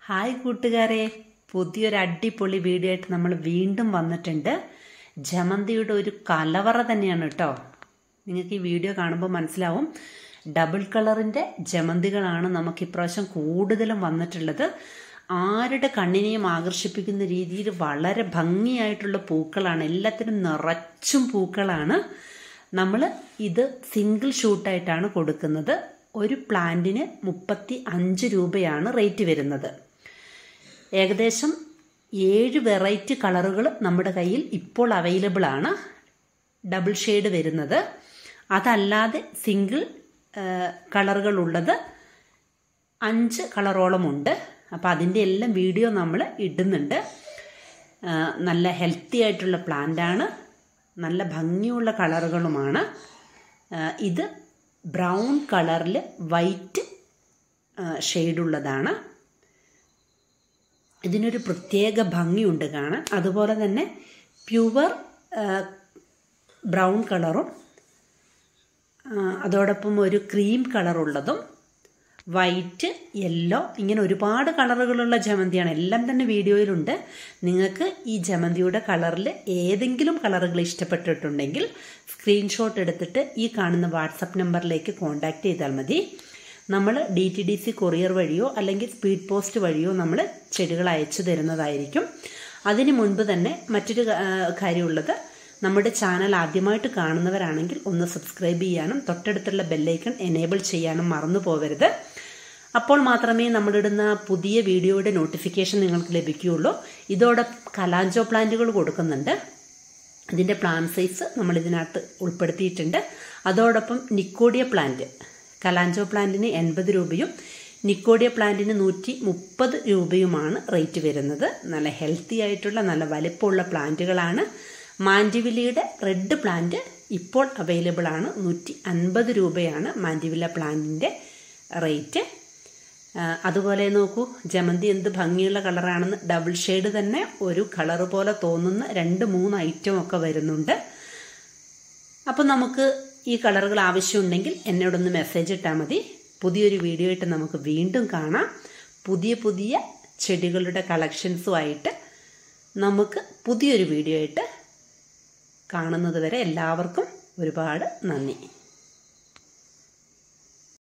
Hi കൂട്ടുകാരെ, പുതിയൊരു അടിപൊളി വീഡിയോ ആയിട്ട് നമ്മൾ വീണ്ടും വന്നിട്ടുണ്ട്. ജമന്തിയുടെ ഒരു കലവറ തന്നെയാണ് കേട്ടോ. നിങ്ങൾക്ക് ഈ വീഡിയോ കാണുമ്പോൾ മനസ്സിലാവും, ഡബിൾ കളറിൻ്റെ ജമന്തികളാണ് നമുക്ക് ഇപ്രാവശ്യം കൂടുതലും വന്നിട്ടുള്ളത്. ആരുടെ കണ്ണിനെയും ആകർഷിപ്പിക്കുന്ന രീതിയിൽ വളരെ ഭംഗിയായിട്ടുള്ള പൂക്കളാണ്, എല്ലാത്തിനും നിറച്ചും പൂക്കളാണ്. നമ്മൾ ഇത് സിംഗിൾ ഷൂട്ടായിട്ടാണ് കൊടുക്കുന്നത്. ഒരു പ്ലാന്റിന് 35 രൂപയാണ് റേറ്റ് വരുന്നത്. ഏകദേശം 7 വെറൈറ്റി കളറുകൾ നമ്മുടെ കയ്യിൽ ഇപ്പോൾ അവൈലബിൾ ആണ്. ഡബിൾ ഷെയ്ഡ് വരുന്നത്, അതല്ലാതെ സിംഗിൾ കളറുകളുള്ളത് 5 കളറോളം ഉണ്ട്. അപ്പോൾ അതിൻ്റെ എല്ലാം വീഡിയോ നമ്മൾ ഇടുന്നുണ്ട്. നല്ല ഹെൽത്തി ആയിട്ടുള്ള പ്ലാന്റാണ്, നല്ല ഭംഗിയുള്ള കളറുകളുമാണ്. ഇത് ബ്രൗൺ കളറിൽ വൈറ്റ് ഷെയ്ഡുള്ളതാണ്. ഇതിനൊരു പ്രത്യേക ഭംഗിയുണ്ട് കാണാൻ. അതുപോലെ തന്നെ പ്യുവർ ബ്രൗൺ കളറും അതോടൊപ്പം ഒരു ക്രീം കളറുള്ളതും വൈറ്റ്, യെല്ലോ, ഇങ്ങനെ ഒരുപാട് കളറുകളുള്ള ജമന്തിയാണ്. എല്ലാം തന്നെ വീഡിയോയിലുണ്ട്. നിങ്ങൾക്ക് ഈ ജമന്തിയുടെ കളറിൽ ഏതെങ്കിലും കളറുകൾ ഇഷ്ടപ്പെട്ടിട്ടുണ്ടെങ്കിൽ സ്ക്രീൻഷോട്ട് എടുത്തിട്ട് ഈ കാണുന്ന വാട്സപ്പ് നമ്പറിലേക്ക് കോൺടാക്റ്റ് ചെയ്താൽ മതി. നമ്മൾ DTDC കൊറിയർ വഴിയോ അല്ലെങ്കിൽ സ്പീഡ് പോസ്റ്റ് വഴിയോ നമ്മൾ ചെടികൾ അയച്ചു തരുന്നതായിരിക്കും. അതിന് മുൻപ് തന്നെ മറ്റൊരു കാര്യമുള്ളത്, നമ്മുടെ ചാനൽ ആദ്യമായിട്ട് കാണുന്നവരാണെങ്കിൽ ഒന്ന് സബ്സ്ക്രൈബ് ചെയ്യാനും തൊട്ടടുത്തുള്ള ബെല്ലൈക്കൺ എനേബിൾ ചെയ്യാനും മറന്നു പോകരുത്. അപ്പോൾ മാത്രമേ നമ്മളിടുന്ന പുതിയ വീഡിയോയുടെ നോട്ടിഫിക്കേഷൻ നിങ്ങൾക്ക് ലഭിക്കുകയുള്ളൂ. ഇതോടൊപ്പം കലാഞ്ചോ പ്ലാന്റുകൾ കൊടുക്കുന്നുണ്ട്. ഇതിൻ്റെ പ്ലാൻ സൈസ് നമ്മൾ ഇതിനകത്ത് ഉൾപ്പെടുത്തിയിട്ടുണ്ട്. അതോടൊപ്പം നിക്കോഡിയ പ്ലാന്റ്, കലാഞ്ചോ പ്ലാന്റിന് 80 രൂപയും നിക്കോഡിയ പ്ലാന്റിന് 130 രൂപയുമാണ് റേറ്റ് വരുന്നത്. നല്ല ഹെൽത്തി ആയിട്ടുള്ള നല്ല വലിപ്പമുള്ള പ്ലാന്റുകളാണ്. മാൻഡിവില്ലയുടെ റെഡ് പ്ലാന്റ് ഇപ്പോൾ അവൈലബിൾ ആണ്. 150 രൂപയാണ് മാൻഡിവില്ല പ്ലാന്റിൻ്റെ റേറ്റ്. അതുപോലെ നോക്കൂ, ജമന്തി എന്ത് ഭംഗിയുള്ള കളറാണെന്ന്. ഡബിൾ ഷെയ്ഡ് തന്നെ ഒരു കളർ പോലെ തോന്നുന്ന 2-3 ഐറ്റം ഒക്കെ വരുന്നുണ്ട്. അപ്പോൾ നമുക്ക് ഈ കളറുകൾ ആവശ്യമുണ്ടെങ്കിൽ എന്നോടൊന്ന് മെസ്സേജ് ഇട്ടാൽ മതി. പുതിയൊരു വീഡിയോ ആയിട്ട് നമുക്ക് വീണ്ടും കാണാം. പുതിയ ചെടികളുടെ കളക്ഷൻസുമായിട്ട് നമുക്ക് പുതിയൊരു വീഡിയോ ആയിട്ട് കാണുന്നത് വരെ എല്ലാവർക്കും ഒരുപാട് നന്ദി.